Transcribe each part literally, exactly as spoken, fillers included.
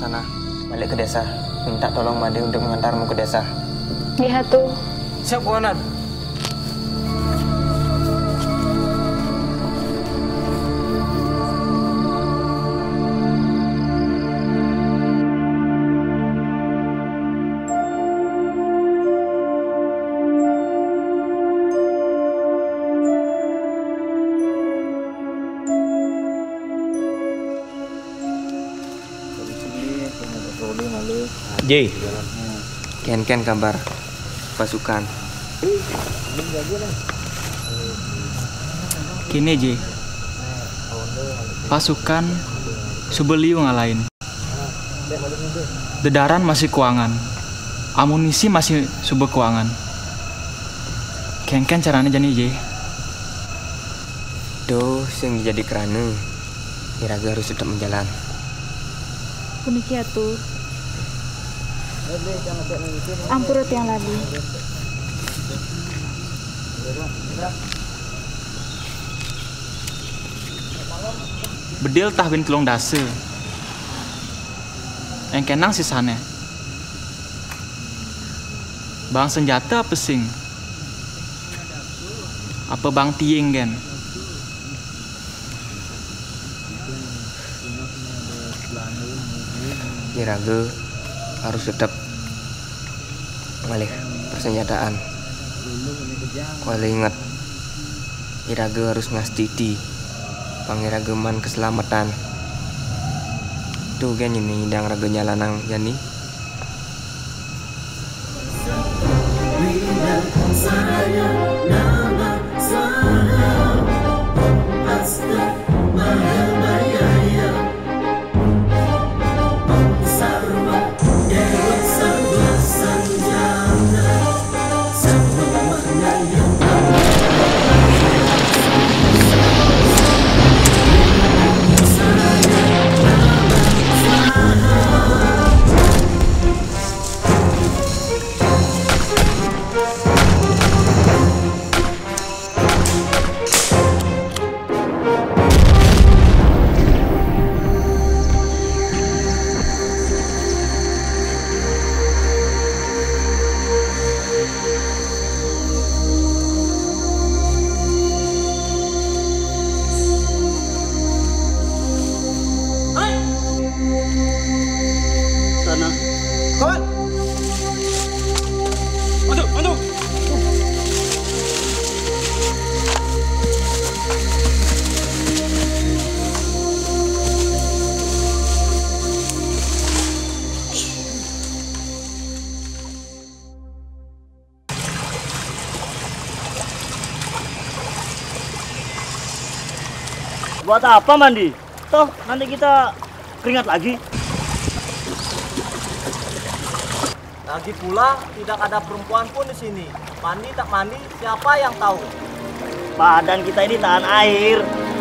sana, balik ke desa. Minta tolong Made untuk mengantarmu ke desa. Iya tuh. Siap, Buanan. J, Ken-ken kabar pasukan. Kini J, pasukan Subeliu ngalahin. Dedaran masih kuangan, amunisi masih sube kuangan. Ken-ken caranya jani J. Do sing jadi kerana Iraga harus tetap menjalan. Puniki atuh. Ampurut yang lagi. Bedil tahwin tulung dase. Engkenang sisane. Bang senjata apa sing? Apa bang tieng gen? Iraga harus tetap ngalih persenjataan. Kalau ingat, Iraga harus ngastiti pangirageman keselamatan. Tuh kan ini indang raganya lanang jani. Buat apa mandi? Toh nanti kita keringat lagi. Lagi pula tidak ada perempuan pun di sini. Mandi tak mandi, siapa yang tahu? Badan kita ini tahan air.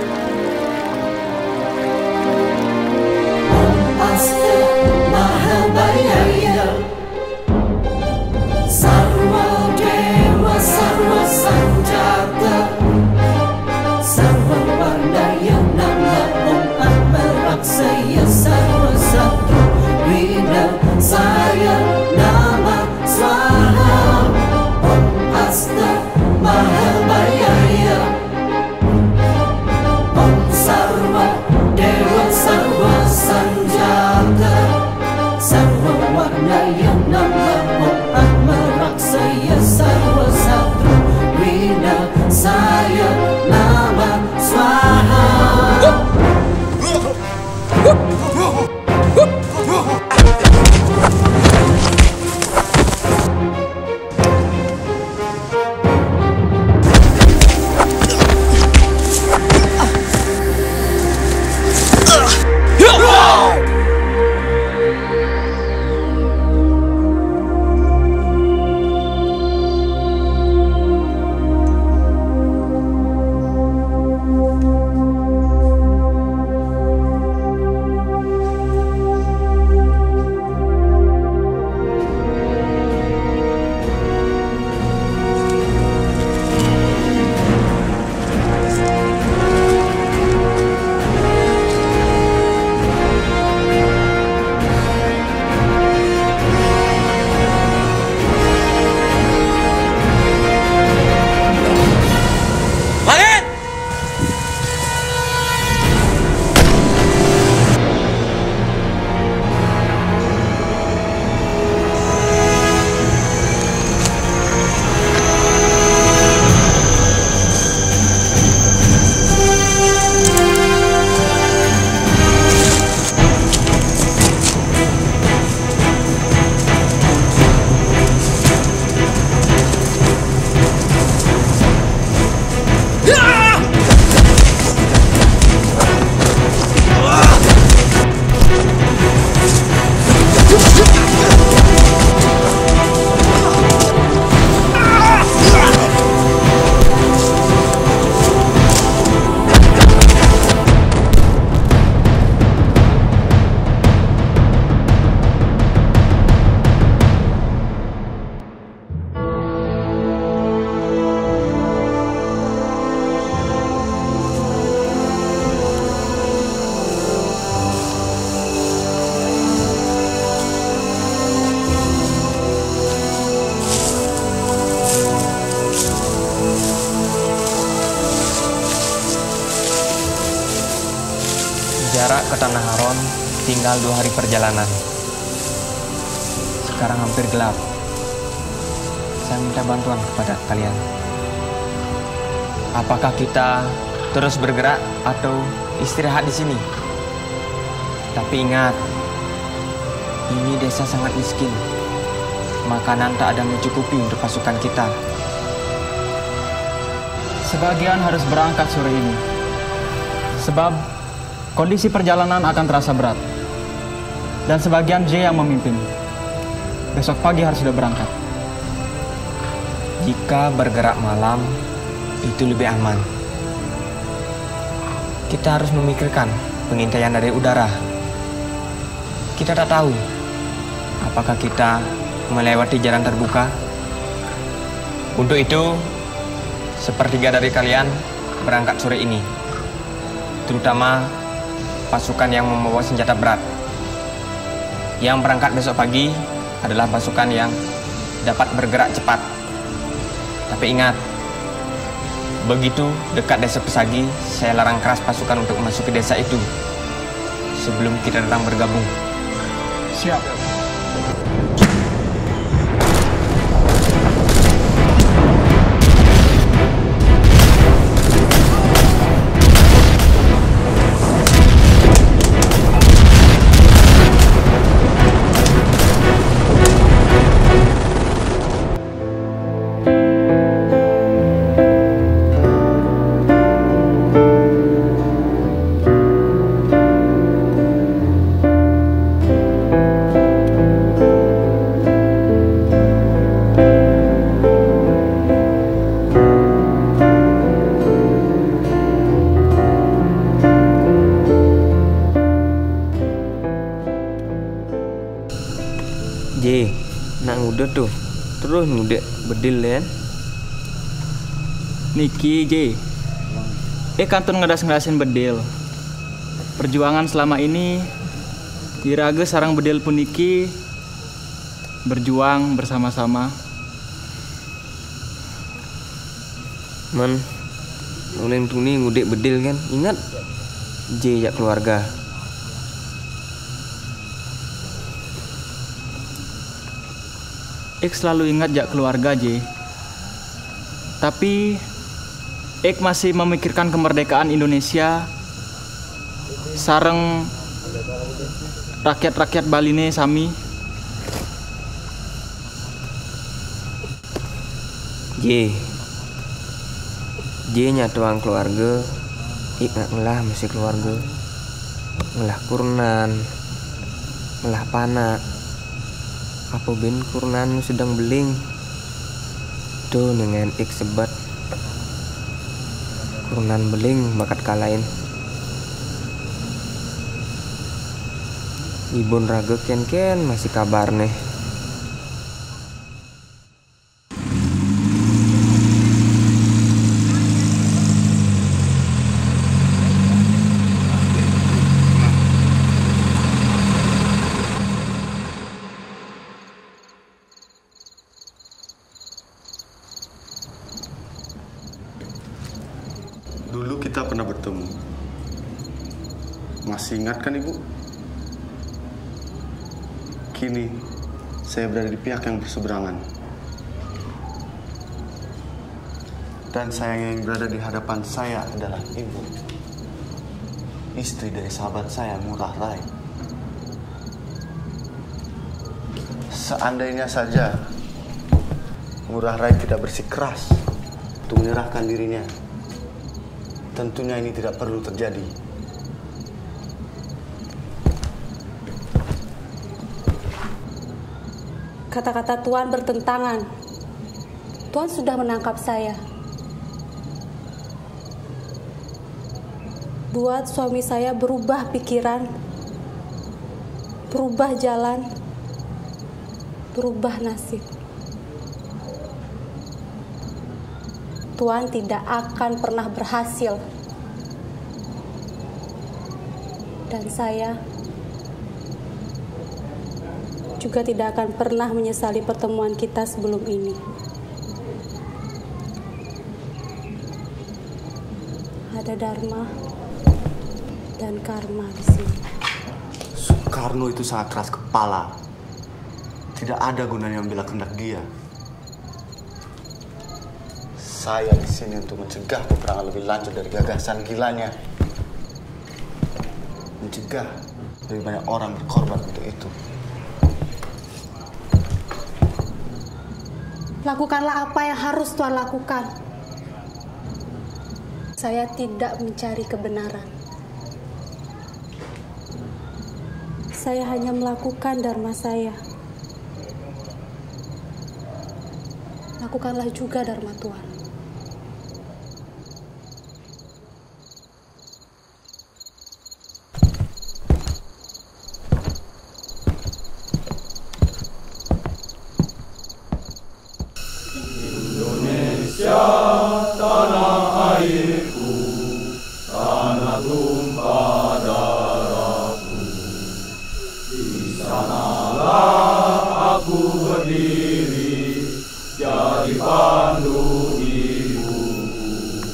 Sarwa Dewa Sarwa Sanjata Sarwa Pandaya Nama Om Amaraksaya Sarwa Satu Wina Saya Nama Swaha Om Asta Mahabhayaya Haron tinggal dua hari perjalanan. Sekarang hampir gelap. Saya minta bantuan kepada kalian. Apakah kita terus bergerak atau istirahat di sini? Tapi ingat, ini desa sangat miskin. Makanan tak ada mencukupi untuk pasukan kita. Sebagian harus berangkat sore ini. Sebab kondisi perjalanan akan terasa berat. Dan sebagian J yang memimpin. Besok pagi harus sudah berangkat. Jika bergerak malam, itu lebih aman. Kita harus memikirkan pengintaian dari udara. Kita tak tahu apakah kita melewati jalan terbuka. Untuk itu, sepertiga dari kalian berangkat sore ini, terutama pasukan yang membawa senjata berat. Yang berangkat besok pagi adalah pasukan yang dapat bergerak cepat. Tapi ingat, begitu dekat desa Pesagi, saya larang keras pasukan untuk memasuki desa itu sebelum kita datang bergabung. Siap. J, nak ngudek tuh, terus ngudek bedil kan? Niki J. Eh kantun ngedas-ngedasin bedil. Perjuangan selama ini Irage sarang bedil puniki berjuang bersama-sama. Man, uleng tuni ngudek bedil kan? Ingat J ya keluarga. Ek selalu ingat jak keluarga J. Tapi Ek masih memikirkan kemerdekaan Indonesia sareng rakyat-rakyat Baline sami. J, J nya tuang keluarga. Ik nak ngelah masih keluarga. Ngelah kurnan, ngelah panak. Apa ben kurnan sedang beling tuh dengan ik sebat kurnan beling bakat kalain ibun raga ken ken masih kabar nih. Dulu kita pernah bertemu. Masih ingat kan Ibu? Kini saya berada di pihak yang berseberangan. Dan saya yang berada di hadapan saya adalah Ibu, istri dari sahabat saya, Ngurah Rai. Seandainya saja Ngurah Rai tidak bersikeras untuk menyerahkan dirinya, tentunya ini tidak perlu terjadi. Kata-kata Tuan bertentangan. Tuan sudah menangkap saya. Buat suami saya berubah pikiran, berubah jalan, berubah nasib. Tuan tidak akan pernah berhasil. Dan saya juga tidak akan pernah menyesali pertemuan kita sebelum ini. Ada dharma dan karma di sini. Soekarno itu sangat keras kepala. Tidak ada gunanya membela kehendak dia. Saya di sini untuk mencegah peperangan lebih lanjut dari gagasan gilanya. Mencegah lebih banyak orang berkorban untuk itu. Lakukanlah apa yang harus Tuhan lakukan. Saya tidak mencari kebenaran. Saya hanya melakukan dharma saya. Lakukanlah juga dharma Tuhan. Indonesia, tanah airku, tanah tumpah darahku. Di sanalah aku berdiri, jadi pandu ibuku.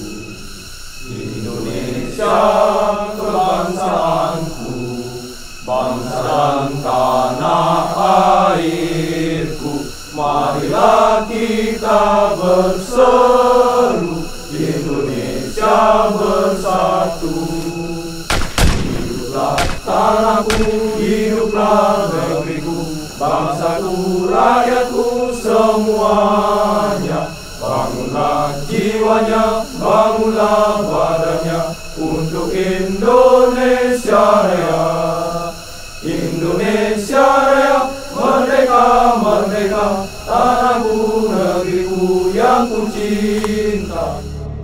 Indonesia, kebangsaanku, bangsa dan tanah airku. Marilah kita berseru, Indonesia bersatu. Hiduplah tanahku, hiduplah negeriku, bangsaku, rakyatku semuanya. Bangunlah jiwanya, bangunlah badannya untuk Indonesia Raya. Indonesia Raya, merdeka, merdeka, tanahku, negeriku yang ku cinta.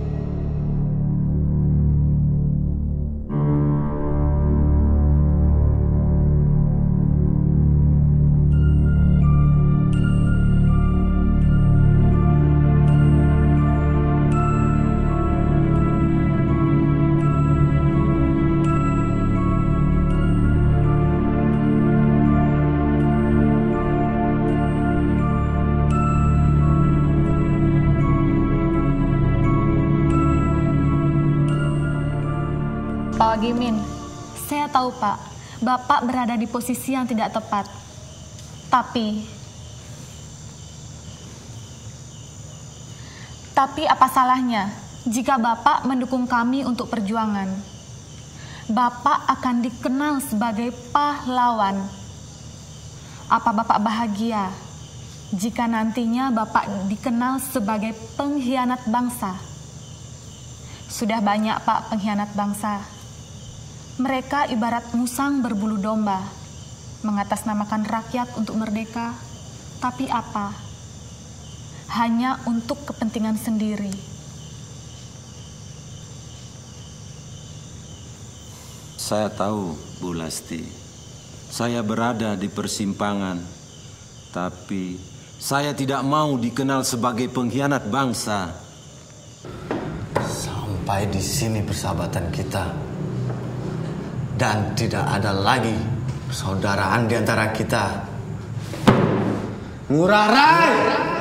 Pak Gimin, saya tahu Pak, Bapak berada di posisi yang tidak tepat. Tapi, tapi apa salahnya jika Bapak mendukung kami untuk perjuangan? Bapak akan dikenal sebagai pahlawan. Apa Bapak bahagia jika nantinya Bapak dikenal sebagai pengkhianat bangsa? Sudah banyak Pak pengkhianat bangsa. Mereka ibarat musang berbulu domba, mengatasnamakan rakyat untuk merdeka, tapi apa? Hanya untuk kepentingan sendiri. Saya tahu, Bu Lasti, saya berada di persimpangan, tapi saya tidak mau dikenal sebagai pengkhianat bangsa. Sampai di sini persahabatan kita. Dan tidak ada lagi persaudaraan di antara kita. Ngurah Rai!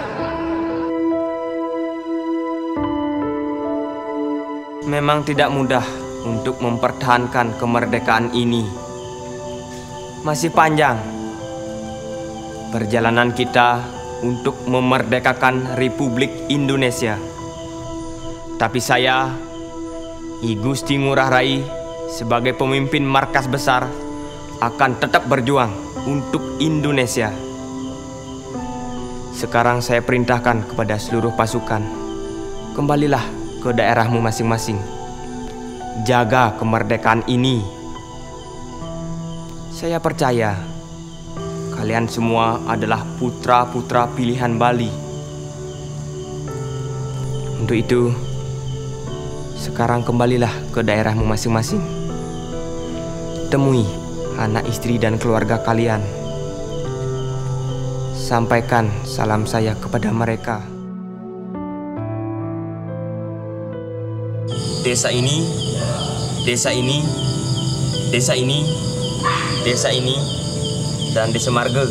Memang tidak mudah untuk mempertahankan kemerdekaan ini. Masih panjang perjalanan kita untuk memerdekakan Republik Indonesia. Tapi saya, I Gusti Ngurah Rai, sebagai pemimpin markas besar, akan tetap berjuang untuk Indonesia. Sekarang saya perintahkan kepada seluruh pasukan, kembalilah ke daerahmu masing-masing. Jaga kemerdekaan ini. Saya percaya kalian semua adalah putra-putra pilihan Bali. Untuk itu, sekarang kembalilah ke daerahmu masing-masing. Temui anak istri dan keluarga kalian. Sampaikan salam saya kepada mereka. Desa ini, desa ini, desa ini, desa ini, dan desa marga.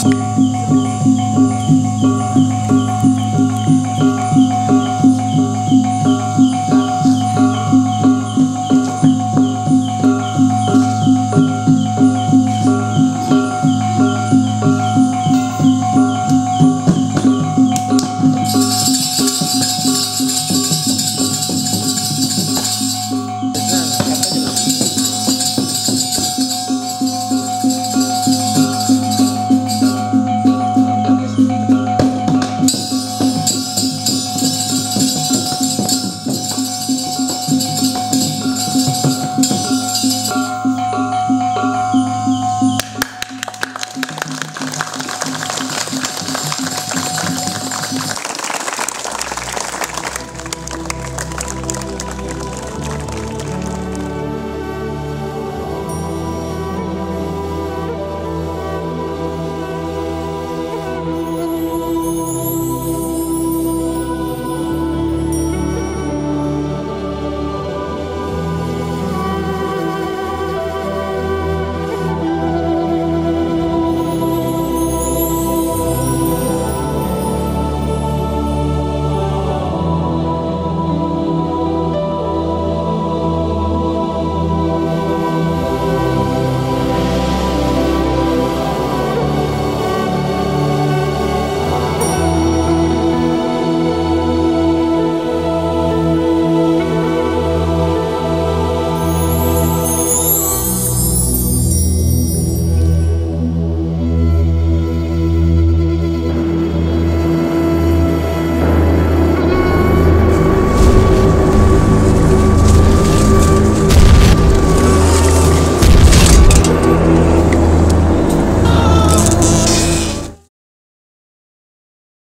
Thank you.